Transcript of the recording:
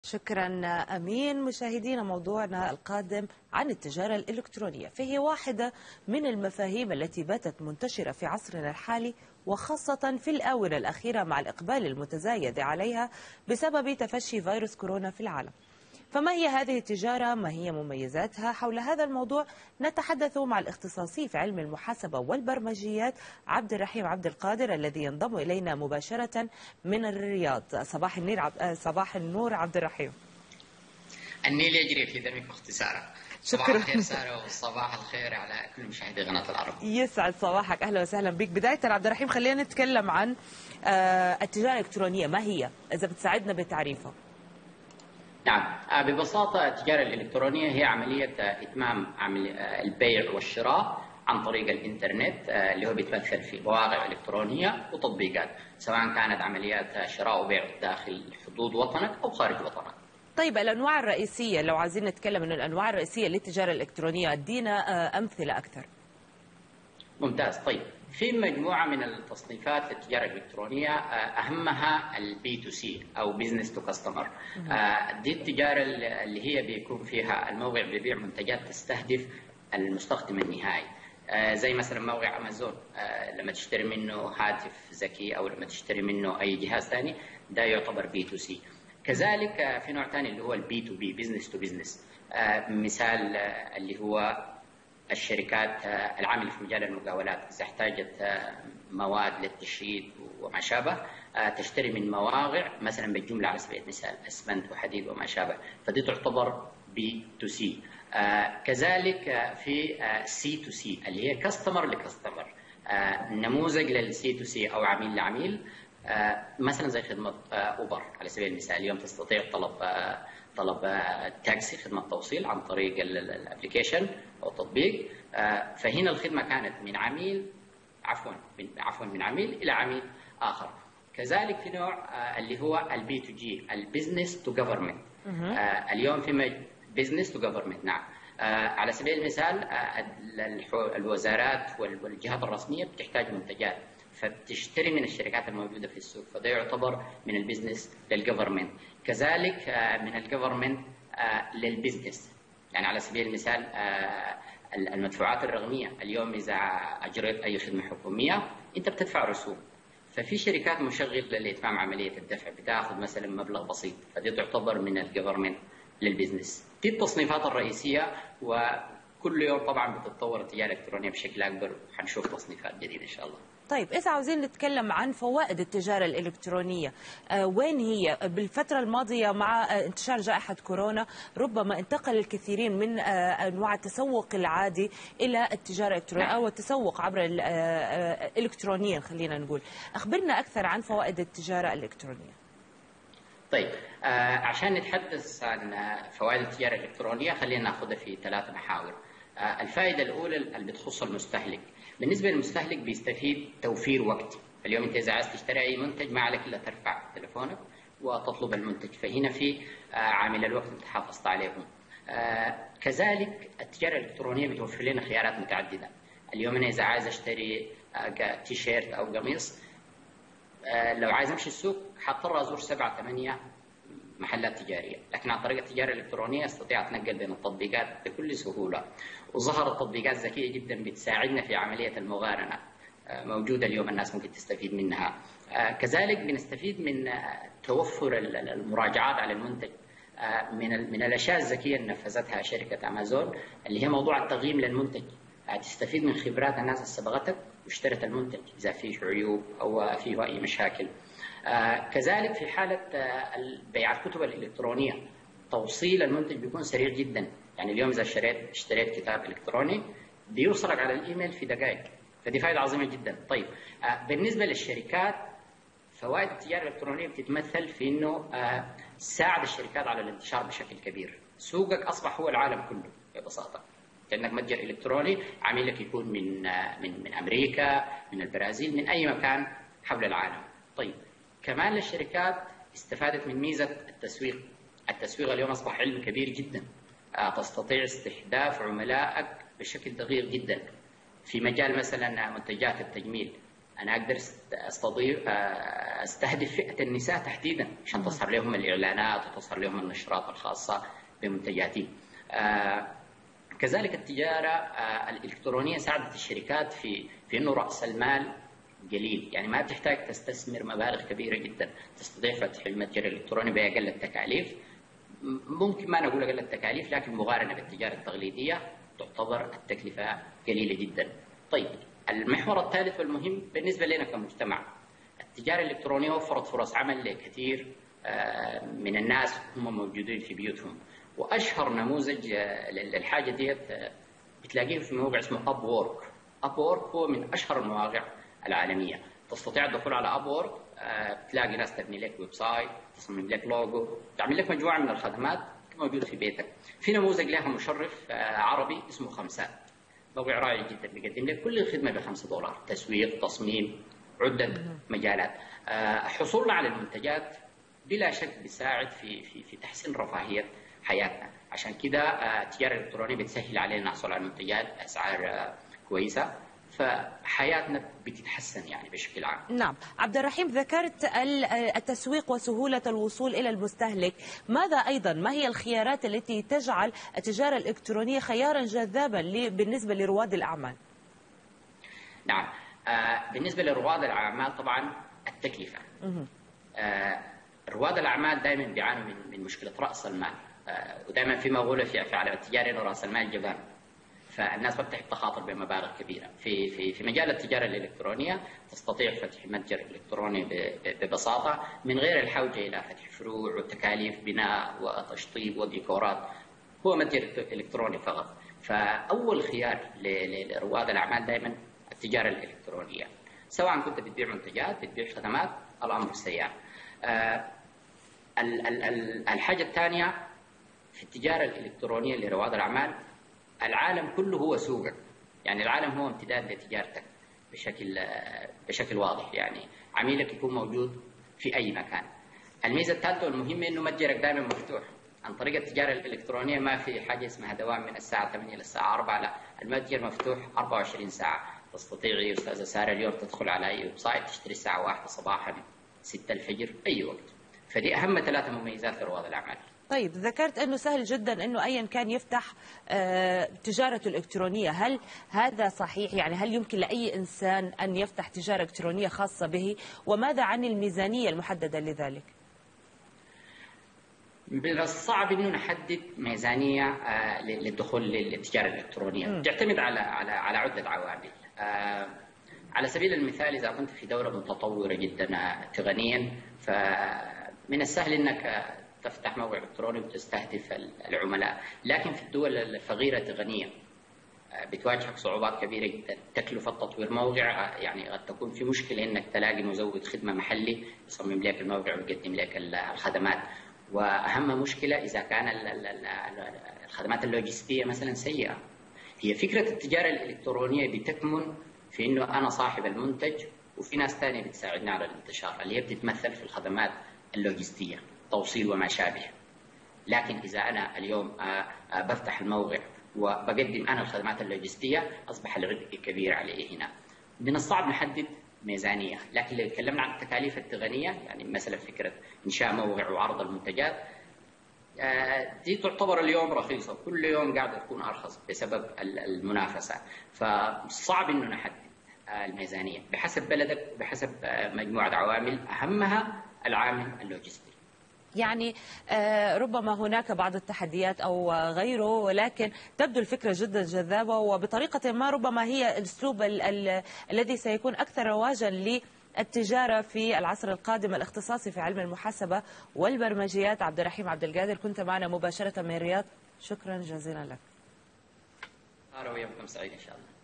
شكرا أمين. مشاهدينا، موضوعنا القادم عن التجارة الإلكترونية، فهي واحدة من المفاهيم التي باتت منتشرة في عصرنا الحالي، وخاصة في الآونة الأخيرة مع الإقبال المتزايد عليها بسبب تفشي فيروس كورونا في العالم. فما هي هذه التجارة؟ ما هي مميزاتها؟ حول هذا الموضوع نتحدث مع الاختصاصي في علم المحاسبة والبرمجيات عبد الرحيم عبد القادر، الذي ينضم إلينا مباشرة من الرياض. صباح النور عبد الرحيم. النيل يجري في دمك باختصارا. صباح الخير سارة، وصباح الخير على كل مشاهدي قناة العرب. يسعد صباحك، أهلا وسهلا بك. بداية عبد الرحيم، خلينا نتكلم عن التجارة الإلكترونية. ما هي، إذا بتساعدنا بتعريفها؟ نعم، ببساطة التجارة الإلكترونية هي عملية إتمام البيع والشراء عن طريق الإنترنت، اللي هو بيتمثل في مواقع إلكترونية وتطبيقات، سواء كانت عمليات شراء وبيع داخل حدود وطنك أو خارج وطنك. طيب، الأنواع الرئيسية، لو عايزين نتكلم عن الأنواع الرئيسية للتجارة الإلكترونية، ادينا أمثلة أكثر. ممتاز. طيب، في مجموعة من التصنيفات للتجارة الإلكترونية، أهمها البي تو سي أو بزنس تو كاستمر. دي التجارة اللي هي بيكون فيها الموقع بيبيع منتجات تستهدف المستخدم النهائي، زي مثلا موقع أمازون. لما تشتري منه هاتف ذكي أو لما تشتري منه أي جهاز ثاني، ده يعتبر بي تو سي. كذلك في نوع ثاني اللي هو البي تو بي، بزنس تو بزنس. مثال اللي هو الشركات العاملة في مجال المقاولات، إذا احتاجت مواد للتشييد وما شابه، تشتري من مواقع مثلا بالجملة، على سبيل المثال اسمنت وحديد وما شابه، فدي تعتبر بي تو سي. كذلك في سي تو سي اللي هي كاستمر لكاستمر، نموذج للسي تو سي أو عميل لعميل، مثلا زي خدمة أوبر على سبيل المثال. اليوم تستطيع طلب تاكسي، خدمة توصيل، عن طريق الابلكيشن أو التطبيق. فهنا الخدمة كانت من عميل من عميل إلى عميل آخر. كذلك في نوع اللي هو البي تو جي، البزنس تو جفرمنت. اليوم في بزنس تو جفرمنت. نعم، على سبيل المثال الوزارات والجهات الرسمية بتحتاج منتجات، فبتشتري من الشركات الموجودة في السوق، فده يعتبر من البزنس للجفرمنت. كذلك من الجفرمنت للبزنس، يعني على سبيل المثال المدفوعات الرقمية. اليوم إذا أجريت أي خدمة حكومية أنت بتدفع رسوم، ففي شركات مشغلة لإتمام عملية الدفع بتاخذ مثلا مبلغ بسيط، فدي تعتبر من الجفرمنت للبزنس. دي التصنيفات الرئيسية، وكل يوم طبعا بتتطور التجارة الإلكترونية بشكل أكبر، وحنشوف تصنيفات جديدة إن شاء الله. طيب، إذا عاوزين نتكلم عن فوائد التجارة الإلكترونية، وين هي؟ بالفترة الماضية مع انتشار جائحة كورونا ربما انتقل الكثيرين من أنواع التسوق العادي إلى التجارة الإلكترونية أو التسوق عبر الإلكترونيا، خلينا نقول. أخبرنا أكثر عن فوائد التجارة الإلكترونية. طيب، عشان نتحدث عن فوائد التجارة الإلكترونية، خلينا ناخذها في 3 محاور. الفائدة الأولى اللي بتخص المستهلك. بالنسبة للمستهلك بيستفيد توفير وقت. اليوم أنت إذا عايز تشتري أي منتج ما عليك إلا ترفع تليفونك وتطلب المنتج، فهنا في عامل الوقت أنت حافظت عليهم. كذلك التجارة الإلكترونية بتوفر لنا خيارات متعددة. اليوم أنا إذا عايز أشتري تيشيرت أو قميص، لو عايز أمشي السوق حضطر أزور 7-8 محلات تجارية، لكن عن طريق التجارة الإلكترونية استطيع أتنقل بين التطبيقات بكل سهولة. وظهرت تطبيقات ذكية جدا بتساعدنا في عملية المقارنة، موجودة اليوم الناس ممكن تستفيد منها. كذلك بنستفيد من توفر المراجعات على المنتج. من الأشياء الذكية اللي نفذتها شركة أمازون اللي هي موضوع التقييم للمنتج. تستفيد من خبرات الناس اللي سبقتك واشترت المنتج إذا فيه عيوب أو فيه أي مشاكل. كذلك في حالة بيع الكتب الإلكترونية، توصيل المنتج بيكون سريع جدا. يعني اليوم إذا اشتريت كتاب إلكتروني بيوصلك على الإيميل في دقائق، فدي فائدة عظيمة جدا. طيب، بالنسبة للشركات، فوائد التجارة الإلكترونية بتتمثل في إنه ساعد الشركات على الانتشار بشكل كبير. سوقك أصبح هو العالم كله ببساطة، كأنك متجر إلكتروني، عميلك يكون من أمريكا، من البرازيل، من أي مكان حول العالم. طيب، كمان الشركات استفادت من ميزة التسويق. التسويق اليوم أصبح علم كبير جدا، تستطيع استهداف عملائك بشكل دقيق جدا. في مجال مثلا منتجات التجميل، انا اقدر استهدف فئه النساء تحديدا عشان تظهر لهم الاعلانات وتظهر لهم النشرات الخاصه بمنتجاتي. كذلك التجاره الالكترونيه ساعدت الشركات في انه راس المال قليل، يعني ما بتحتاج تستثمر مبالغ كبيره جدا، تستطيع فتح المتجر الالكتروني باقل التكاليف. ممكن ما نقول اقل التكاليف، لكن مقارنه بالتجاره التقليديه تعتبر التكلفه قليله جدا. طيب المحور الثالث والمهم بالنسبه لنا كمجتمع، التجاره الالكترونيه وفرت فرص عمل لكثير من الناس هم موجودين في بيوتهم، واشهر نموذج للحاجه ديت بتلاقيه في موقع اسمه اب وورك. اب وورك هو من اشهر المواقع العالميه، تستطيع الدخول على اب وورك، تلاقي ناس تبني لك ويب سايت، تصمم لك لوجو، تعمل لك مجموعه من الخدمات موجوده في بيتك. في نموذج لها مشرف عربي اسمه خمسات، موقع رائع جدا بيقدم لك كل الخدمه ب $5، تسويق، تصميم، عده مجالات. حصولنا على المنتجات بلا شك بيساعد في تحسين رفاهيه حياتنا، عشان كده التجاره الالكترونيه بتسهل علينا نحصل على منتجات باسعار كويسه، فحياتنا بتتحسن يعني بشكل عام. نعم، عبد الرحيم ذكرت التسويق وسهولة الوصول إلى المستهلك، ماذا أيضا ما هي الخيارات التي تجعل التجارة الإلكترونية خيارا جذابا بالنسبة لرواد الأعمال؟ نعم، بالنسبة لرواد الأعمال طبعا التكلفة. رواد الأعمال دائما بيعانوا من مشكلة رأس المال، ودائما في مقولة في عالم التجارة إنه رأس المال جبان، فالناس ما بتحب تخاطر بمبالغ كبيره. في مجال التجاره الالكترونيه تستطيع فتح متجر الكتروني ببساطه من غير الحوجه الى فتح فروع وتكاليف بناء وتشطيب وديكورات، هو متجر الكتروني فقط. فاول خيار لرواد الاعمال دائما التجاره الالكترونيه، سواء كنت بتبيع منتجات بتبيع خدمات، الامر سيان. الحاجه الثانيه في التجاره الالكترونيه لرواد الاعمال، العالم كله هو سوقك، يعني العالم هو امتداد لتجارتك بشكل واضح، يعني عميلك يكون موجود في أي مكان. الميزة الثالثة والمهمة إنه متجرك دائما مفتوح. عن طريق التجارة الإلكترونية ما في حاجة اسمها دوام من الساعة 8 للساعة 4، لا، المتجر مفتوح 24 ساعة. تستطيعي أستاذة سارة اليوم تدخل على أي ويب سايت تشتري الساعة 1 صباحا 6 الفجر أي وقت. فدي أهم 3 مميزات لرواد الأعمال. طيب ذكرت أنه سهل جدا أنه أيا كان يفتح تجارته الإلكترونية، هل هذا صحيح؟ يعني هل يمكن لأي إنسان أن يفتح تجارة إلكترونية خاصة به؟ وماذا عن الميزانية المحددة لذلك؟ من الصعب انه نحدد ميزانيه للدخول للتجاره الالكترونيه، تعتمد على عده عوامل. على سبيل المثال اذا كنت في دوله متطوره جدا تقنيا، فمن السهل انك تفتح موقع الكتروني وتستهدف العملاء، لكن في الدول الفقيره تقنيا بتواجهك صعوبات كبيره جدا. تكلفه تطوير موقع يعني قد تكون في مشكله انك تلاقي مزود خدمه محلي يصمم لك الموقع ويقدم لك الخدمات، واهم مشكله اذا كان الخدمات اللوجستيه مثلا سيئه. هي فكره التجاره الالكترونيه بتكمن في انه انا صاحب المنتج وفي ناس ثانيه بتساعدني على الانتشار، اللي هي بتتمثل في الخدمات اللوجستيه، توصيل وما شابه. لكن اذا انا اليوم بفتح الموقع وبقدم انا الخدمات اللوجستيه، اصبح العبء كبير علي هنا. من الصعب نحدد ميزانيه، لكن لو تكلمنا عن التكاليف التقنيه، يعني مثلا فكره انشاء موقع وعرض المنتجات، دي تعتبر اليوم رخيصه، كل يوم قاعده تكون ارخص بسبب المنافسه، فصعب انه نحدد الميزانيه بحسب بلدك وبحسب مجموعه عوامل اهمها العامل اللوجستي. يعني ربما هناك بعض التحديات أو غيره، ولكن تبدو الفكرة جدا جذابة، وبطريقة ما ربما هي الأسلوب الذي سيكون أكثر رواجا للتجارة في العصر القادم. الاختصاصي في علم المحاسبة والبرمجيات عبد الرحيم عبد القادر، كنت معنا مباشرة من الرياض، شكرا جزيلا لك. ويومكم سعيد إن شاء الله.